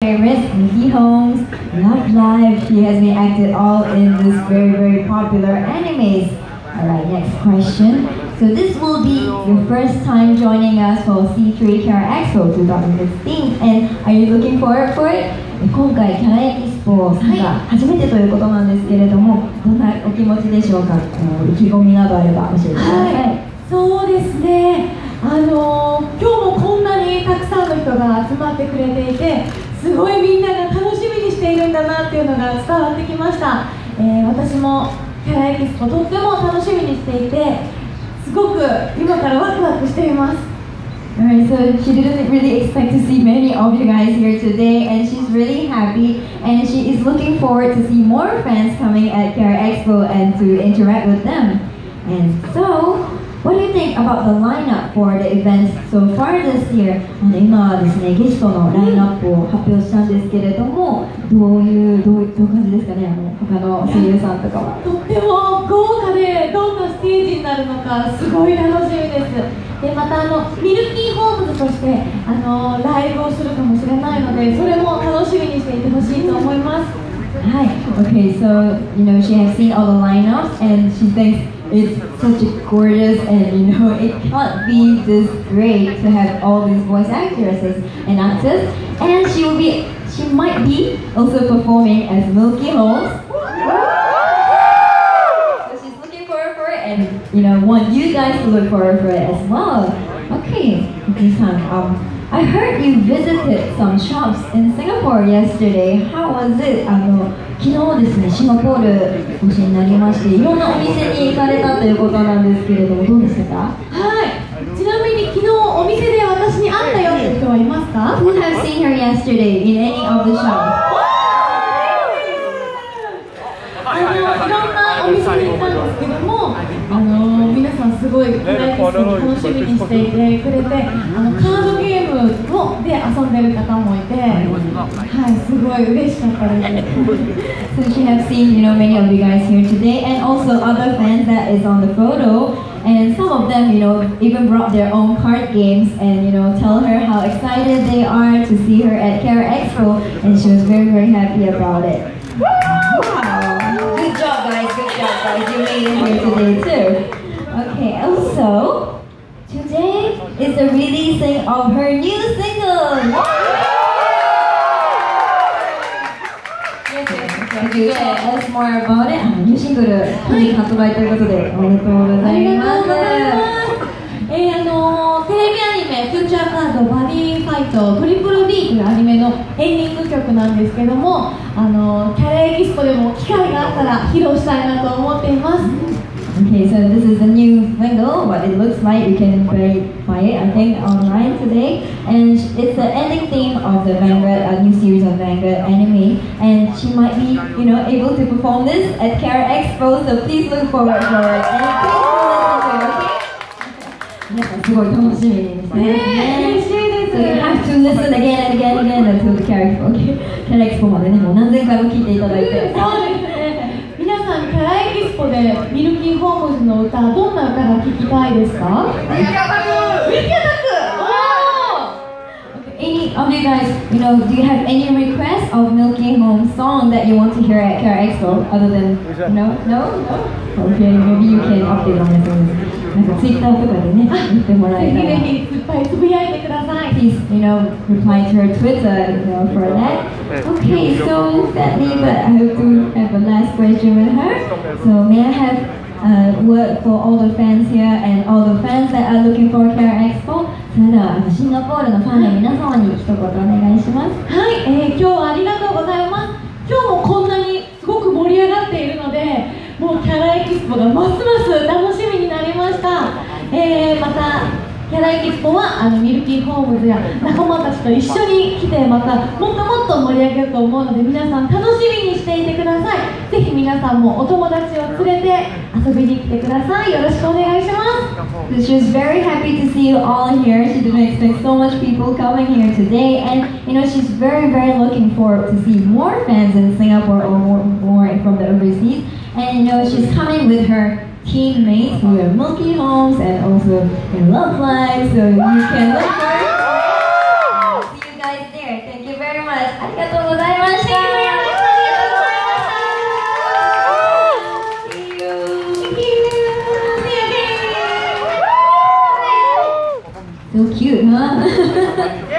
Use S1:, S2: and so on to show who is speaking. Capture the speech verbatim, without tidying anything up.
S1: Favorites, Mickey Homes, Love Live. She has been acted all in this very very popular animes. Alright, next question. So this will be your first time joining us for C three Care Expo twenty sixteen, and are you looking forward for it? 今回キャラエキスポ参加初めてということなんですけれども、どんなお気持ちでしょうか？意気込みなどあれば教えてください。はい、
S2: そうですね。あの今日もこんなにたくさんの人が集まってくれていて、すごいみんなが楽しみにしているんだなっていうのが伝わってきました。えー、私もキャラエキスポとっても楽しみにしていて、すごく今からワクワクしています。
S1: Alright, so she didn't really expect to see many of you guys here today, and she's really happy, and she is looking forward to see more fans coming at Care Expo and to interact with them. And so, what do you think about the lineup for the events so far this year? 今はですね、ゲストのラインナップを発表したんですけれども、どういうどういう感じですかね、あの他の声優さんとかは。
S2: とっても豪華で、どんなステージになるのかすごい楽しみです。でまたあのミルキーホームズとしてあのライブをするかもしれないので、それも楽しみにしていてほしいと思います。
S1: はい、okay, so you know she has seen all the lineups and she thinks it's such a gorgeous, and you know it can't be this great to have all these voice actresses and actors, and she will be she might be also performing as Milky Holmes. And you know, want you guys to look forward for it as well. Okay, Yuki-san, um, I heard you visited some shops in Singapore yesterday. How was it? あの昨日ですね、シンガポールお越しになりまして、いろんなお店に行かれたということなんですけれども、どうでしたか？
S2: はい。ちなみに昨日お店で私に会ったよって人はいますか？
S1: Who have seen her yesterday in any of the shops?
S2: あのいろんなお店に行ったんですけども、あの皆さんすごいキャラエキスポ楽しみにしていてくれて、あのカードゲームをで遊んでる方もいて、はい、すごい嬉しかったです。
S1: So she has seen, you know, many of you guys here today, and also other fans that is on the photo, and some of them, you know, even brought their own card games, and you know, tell her how excited they are to see her at Care Expo, and she was very, very happy about it. Wow! Good job, guys. Good job, guys. You made it here today too. Okay. Also, today is the releasing of her new single. Could you tell us more about it? ニューシングル発売ということでおめでとうございます。
S2: えー、あのー、テレビアニメ「フューチャーカードバディファイトトリプル D」というアニメのエンディング曲なんですけども、あのー、キャラエキスポでも機会があったら披露したいなと思っています。
S1: Okay, so this is a new single. What it looks like, you can buy, buy it, I think, online today. And it's the ending theme of the Vanguard, a new series of Vanguard anime. And she might be, you know, able to perform this at Care Expo. So please look forward for it. And please listen to it, okay? 皆さんすごい楽しみにしてますね。
S2: 嬉しいです。
S1: So you have to listen again and again and again until the Care Expo. Okay, Care Expo までね、もう何千回も聴いていただいて。
S2: そうですね。皆さんキャラエキスポでミルキーホームズの歌、どんな歌が聴きたいですか？ミルキーアタック。ミルキーアタック。
S1: Any of you guys, you know, do you have any requests of Milky Home's song that you want to hear at Care Expo other than no, no, no? Okay, maybe you can update on this. なんかツイッターとかでね、言ってもらえたら。
S2: ぜひぜひいっぱいつぶやいてください。
S1: Please, you know, reply to her Twitter, you know, for that. Okay, so sadly, but I hope to have a last question with her. So may I have a word for all the fans here and all the fans that are looking for Care Expo? それではシンガポールのファンの皆様に一言お願いします。
S2: はい、えー、今日はありがとうございます。今日もこんなにすごく盛り上がっているので、もうキャラエキスポがますます楽しみになりました。えー、またキャラエキスポはあのミルキーホームズや仲間たちと一緒に来て、またもっともっと盛り上げると思うので、皆さん楽しみにしていてください。ぜひ皆さんもお友達を連れて遊びに来てください。よろしくお願いします。
S1: She was very happy to see you all here. She didn't expect so much people coming here today, and you know she's very very looking forward to see more fans in Singapore or more, more from the overseas. And you know she's coming with her teammates who are Milky Homes and also in Love Live, so you can look for it. See you guys there. Thank you very much. りがとうございました。So cute, huh?